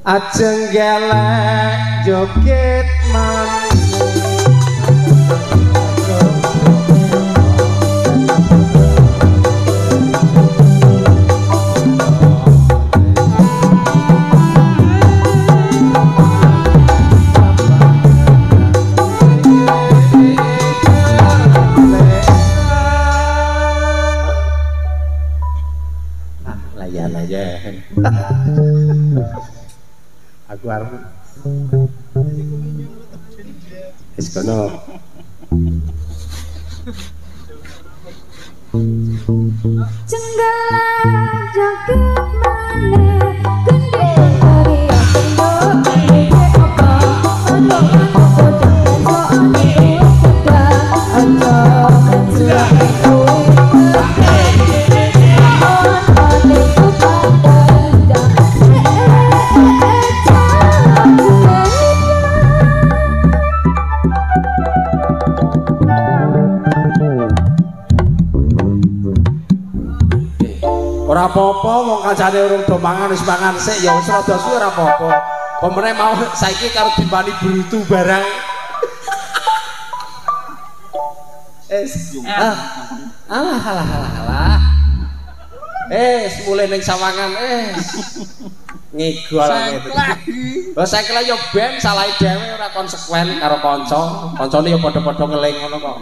ajeng gelek joget man. Aku arep wis kono. Cenggelam jagat maneh gendeng dari apa apa ono aku jangan ora apa-apa wong kancane urung do mangan wis mangan sik ya wis rada suwe ora apa-apa. Pemene mau saiki karo dipani brutu barang. Alah. Mulai ning sawangan ngigol gitu. Lah saiki yo ben salahe dhewe ora konsekuen karo kanca. Kancane yo padha-padha ngeling ngono kok.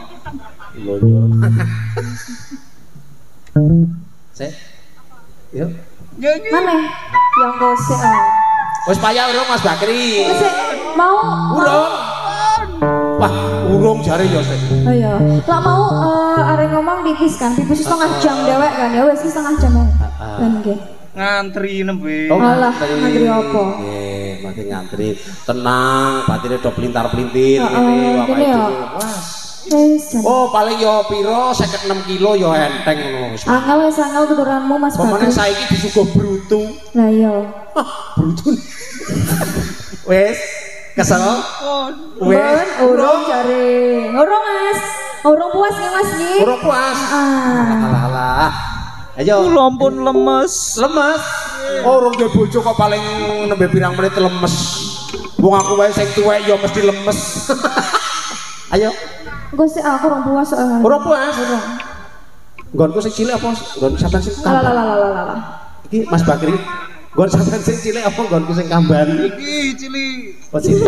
Sik. Yuk. Mana? Yang gosek. Wis payah urung Mas Bakri. Wis mau urung. Wah, urung jare ya sik. Oh iya. Lah mau arek ngomong pipis kan, pipis setengah jam dewek kan ya wis setengah jam. Kan nggih. Ngantri nembe. Alah, ngantri apa? Nggih, mati ngantri. Tenang, batine do pelintar-pelintir ngene wae. Wah. Oh paling yo piro 56 kilo yo enteng ngono wis. Angel wis angel tuturanmu Mas Bakri. Pemene saiki disuguh brutu. Lah iya. Brutu. Wis kesel. Wis urung jare. Urung Mas. Urung puas nggih Mas nggih. Urung puas. Alah. Ayo. Kula ampun lemes. Lemes. Oh urung duwe bojo kok paling nembe pirang menit lemes. Wong aku wae sing tuwek yo mesti lemes. Ayo. Gosek aku orang puas soalnya. Orang puas. Nggonku sing cilik apa? Nggon sampean sing kamban. Lah. Iki Mas Bakri. Nggon sampean sing cilik apa nggonku sing kamban? Iki cilik. Oh cilik.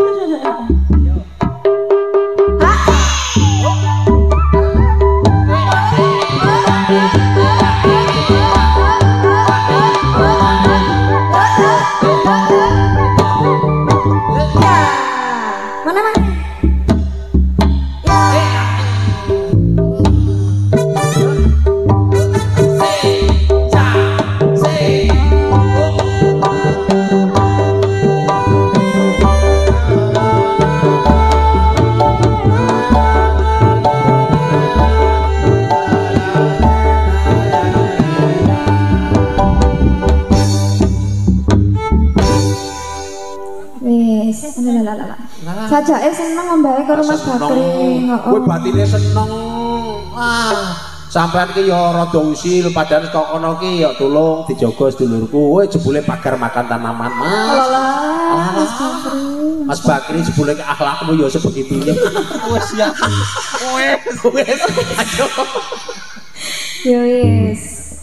Sajake seneng ngombae karo Mas Bakri. Kowe batine seneng. Sampean ki ya rada usil padahal kok kono ki ya tulung dijaga sedulurku. Kowe jebule pagar makan tanaman, Mas. Mas Bakri. Mas Bakri jebule akhlakmu ya sebegitunya. Wes ya. Wes. Ayo. Ya wis.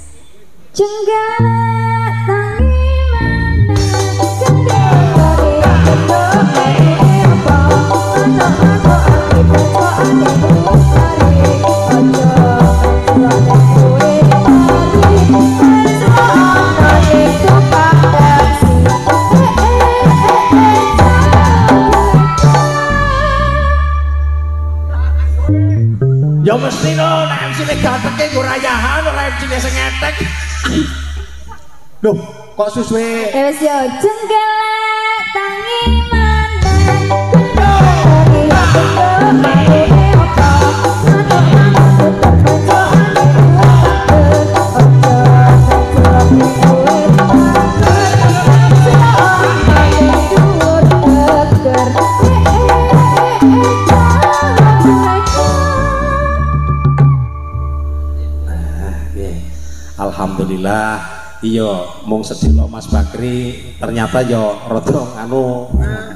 Jenggalat tangi ya mesti no, nek MC-ne gantenge nggo rayahan ora MC-ne sing ngetek. Loh, kok susuwe? Wis yo jenggalat tangi Alhamdulillah Iya, mung sedilo Mas Bakri ternyata yo rada anu.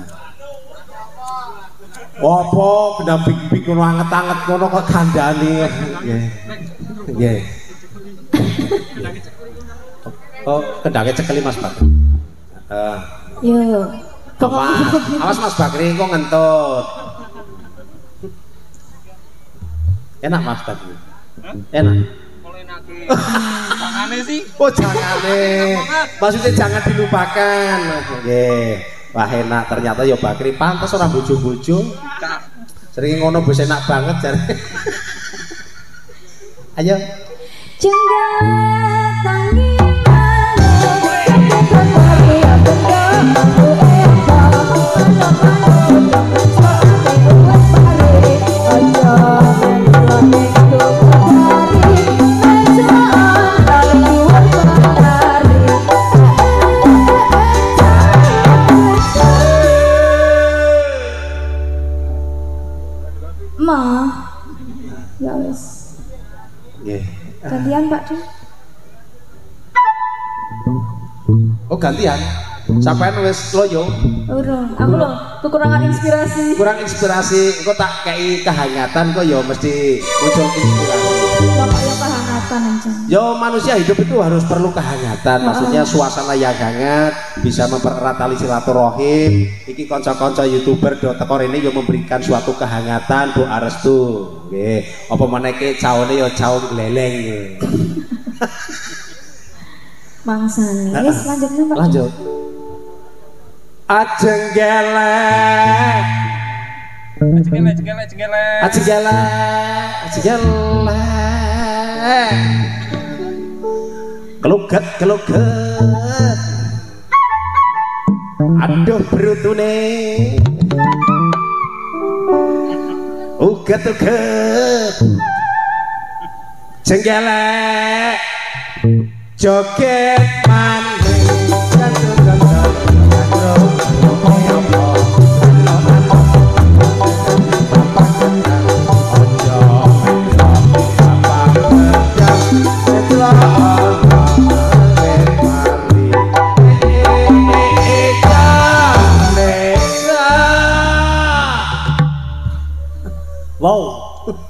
Apa gendambing-bing ngono anget-anget ngono kok kandhane. Nggih. Nggih. Oh, kendangnya cekeli Mas Bakri. Yo. Awas Mas Bakri kok ngentut. Enak Mas Bakri. Enak. Makane sih. Oh jangane. Maksudnya jangan dilupakan. Nggih. Wah enak ternyata ya Bakri pantes ora bojo-bojo. Sering ngono bos enak banget jare. Ayo. Jenggat tangi ya wis. Nggih. Gantian Pak Din. Oh gantian. Sampean wis loyo. Urung, aku lho kekurangan inspirasi. Kurang inspirasi, engko tak kei kehangatan kok ya mesti muncul inspirasi. Kok ya kehangatan aja. Yo manusia hidup itu harus perlu kehangatan, maksudnya suasana yang hangat, bisa mempererat tali silaturahim. Iki kanca-kanca YouTuber do teko rene yo memberikan suatu kehangatan, doa restu. Nggih, apa meneke caone yo cao gleleng. Mangsane. Wis lanjutnya Pak. Lanjut. Ajeng gelek. Ajeng gelek. Keluget. Aduh berutune. Uget. Jenggelek. Joget maning wow.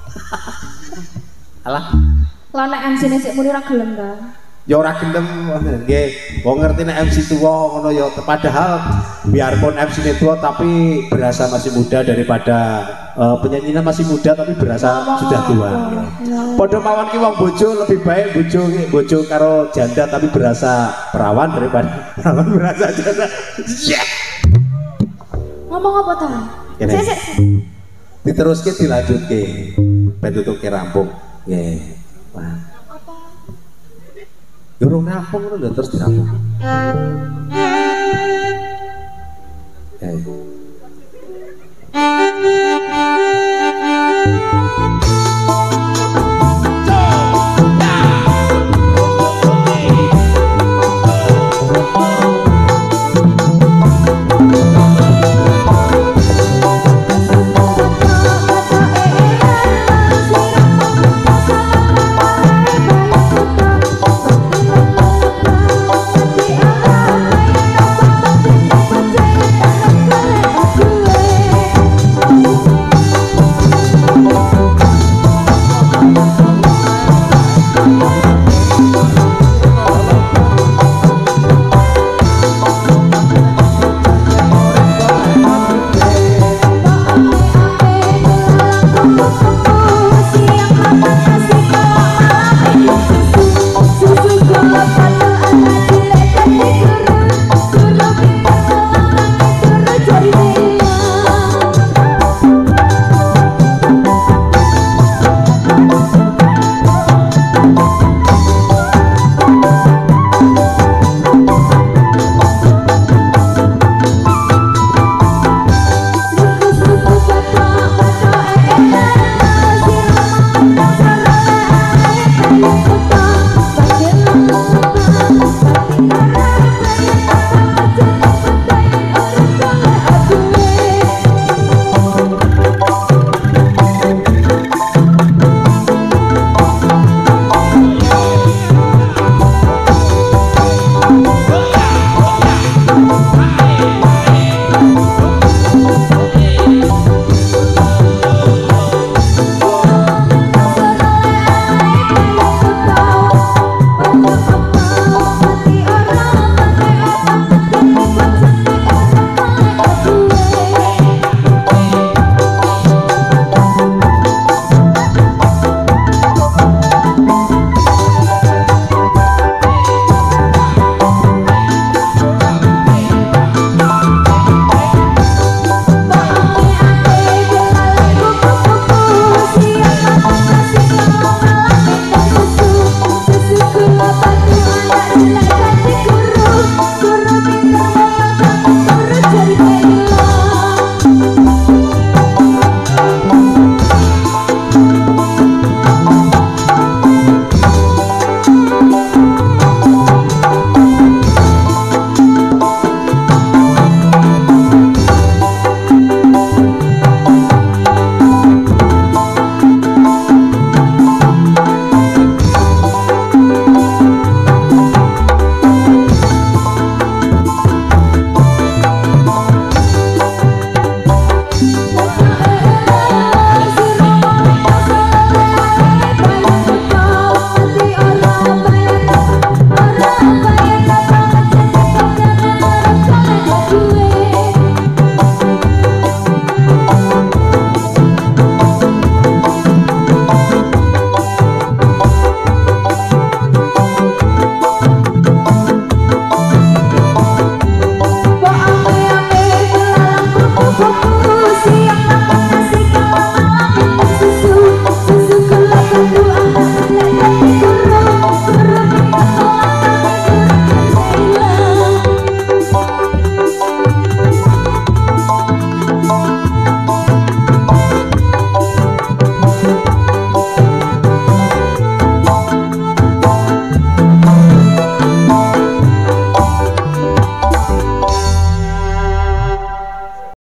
Alah. Lah nek MC-ne sik muni ora gelem ta. Ya ora gelem nggih. Wong ngerti nek MC tuwa ngono ya padahal biarpun MC-ne tuwa tapi berasa masih muda daripada penyanyinya masih muda tapi berasa sudah tua. Padha mawon ki wong bojo lebih baik bojo karo janda tapi berasa perawan daripada perawan berasa janda. Ngomong apa ta? Sik. Diteruske dilanjutke. Ben tutuke rampung. Nggih. Wah. Durung rampung lho terus dirampung.